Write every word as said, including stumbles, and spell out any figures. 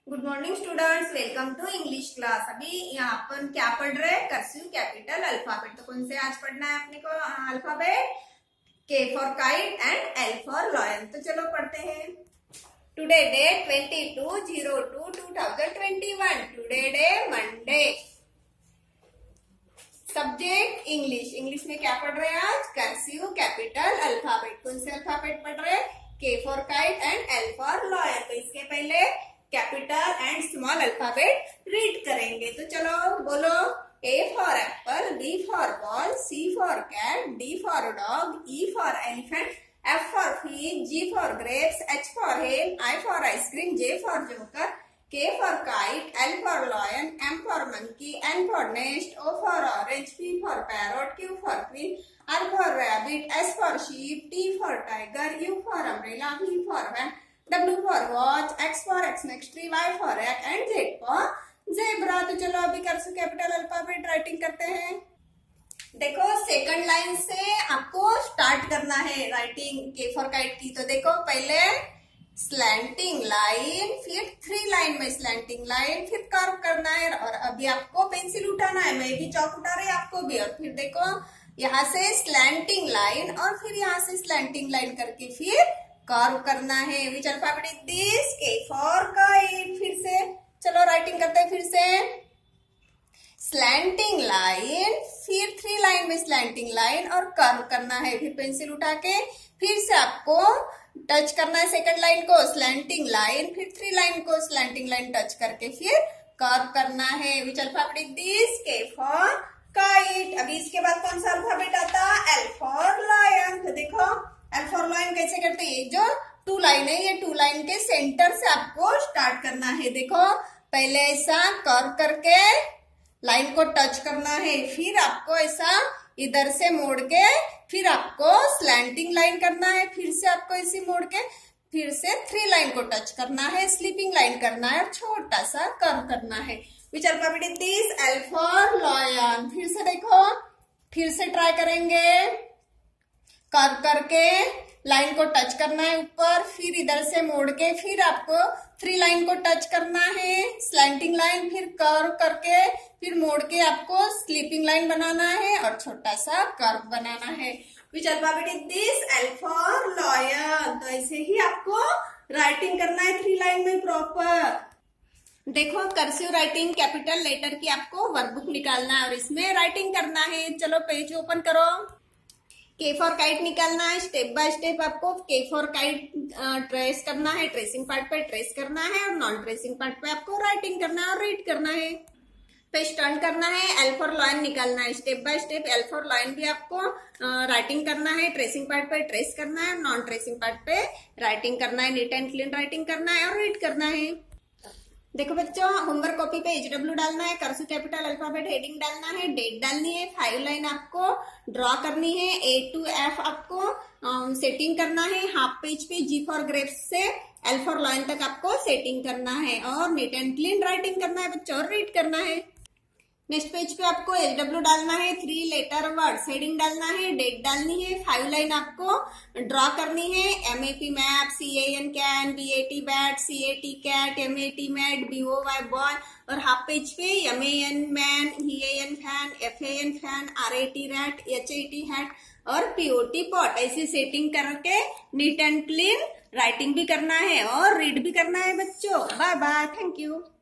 Good morning students, welcome to English class. अभी यहाँ अपन क्या पढ़ रहे हैं? Cursive capital alphabet. तो कौन से आज पढ़ना है अपने को alphabet? K for kite and L for lion. तो चलो पढ़ते हैं। Today day twenty two zero two two thousand twenty one. Today day Monday. Subject English. English में क्या पढ़ रहे हैं आज? Cursive capital alphabet. कौन से अल्फाबेट पढ़ रहे हैं? K for kite and L for lion. तो इसके पहले capital and small alphabet read करेंगे। तो चलो बोलो। A for apple, B for ball, C for cat, D for dog, E for elephant, F for fish, G for grapes, H for hen, I for ice cream, J for joker, K for kite, L for lion, M for monkey, N for nest, O for orange, P for parrot, Q for queen, R for rabbit, S for sheep, T for tiger, U for umbrella, V for van, W for watch, X for Xmas tree, Y for egg and Z for zebra। तो चलो अभी cursive capital alphabet writing करते हैं। देखो second line से आपको start करना है राइटिंग के फॉर काइट की। तो देखो पहले स्लैंटिंग लाइन, फिर थ्री लाइन में स्लैंटिंग लाइन, फिर कर्व करना है। और अभी आपको पेंसिल उठाना है, मैं भी चौक उठा रही आपको भी। और फिर देखो यहाँ से स्लैंटिंग लाइन और फिर यहाँ से स्लैंटिंग लाइन करके फिर कर्व करना है। Which alphabet is this? K for kite. फिर से चलो राइटिंग करते हैं। फिर से स्लैंटिंग लाइन, फिर थ्री लाइन में स्लैंटिंग लाइन और कर्व करना है। फिर पेंसिल उठा के फिर से आपको टच करना है सेकंड लाइन को, स्लैंटिंग लाइन, फिर थ्री लाइन को स्लैंटिंग लाइन टच करके फिर कर्व करना है। Which alphabet is this? K for kite. अभी इसके बाद कौन सा अल्फाबेट आता? L for lion. तो देखो एल फॉर लाइन कैसे करते हैं? ये जो टू लाइन है, ये टू लाइन के सेंटर से आपको स्टार्ट करना है। देखो पहले ऐसा कर्व करके लाइन को टच करना है, फिर आपको ऐसा इधर से मोड़ के फिर आपको स्लैंटिंग लाइन करना है, फिर से आपको इसी मोड़ के फिर से थ्री लाइन को टच करना है, स्लीपिंग लाइन करना है और छोटा सा कर्व करना है। Which alphabet is this? L for lion. फिर से देखो, फिर से ट्राई करेंगे। कर्व करके लाइन को टच करना है ऊपर, फिर इधर से मोड़ के फिर आपको थ्री लाइन को टच करना है, स्लैंटिंग लाइन, फिर कर्व करके फिर मोड़ के आपको स्लीपिंग लाइन बनाना है और छोटा सा कर्व बनाना है। Which alphabet is this? L for lion. तो ऐसे ही आपको राइटिंग करना है थ्री लाइन में प्रॉपर। देखो कर्सिव राइटिंग कैपिटल लेटर की आपको वर्कबुक निकालना है और इसमें राइटिंग करना है। चलो पेज ओपन करो। के फॉर काइट निकालना है। स्टेप बाय स्टेप आपको के फॉर काइट ट्रेस करना है, ट्रेसिंग पार्ट पे ट्रेस करना है और नॉन ट्रेसिंग पार्ट पे आपको राइटिंग करना है और रीड करना है। पेज टर्न करना है। एल फॉर लायन निकालना है। Step by step L for lion भी आपको राइटिंग करना है, ट्रेसिंग पार्ट पे ट्रेस करना है और नॉन ट्रेसिंग पार्ट पे राइटिंग करना है, नीट एंड क्लीन राइटिंग करना है और रीड करना है। देखो बच्चों, होमवर्क कॉपी पे एच डब्ल्यू डालना है, कर्सिव कैपिटल अल्फाबेट हेडिंग डालना है, डेट डालनी है, फाइव लाइन आपको ड्रॉ करनी है, ए टू एफ आपको सेटिंग करना है, हाफ पेज पे जी फॉर ग्रेप्स से एल फॉर लाइन तक आपको सेटिंग करना है और नीट एंड क्लीन राइटिंग करना है बच्चों और रीड करना है। नेक्स्ट पेज पे आपको एच डब्ल्यू डालना है, थ्री लेटर वर्ड हेडिंग डालना है, डेट डालनी है, फाइव लाइन आपको ड्रॉ करनी है, M A P map, C A N can, B A T bat, C A T cat, M A T mat, B O Y boy और half page पे M A N man, he A N fan, F A N fan, R A T rat, H A T hat और P O T pot. ऐसी setting करके neat and clean writing भी करना है और read भी करना है बच्चों। Bye bye, thank you.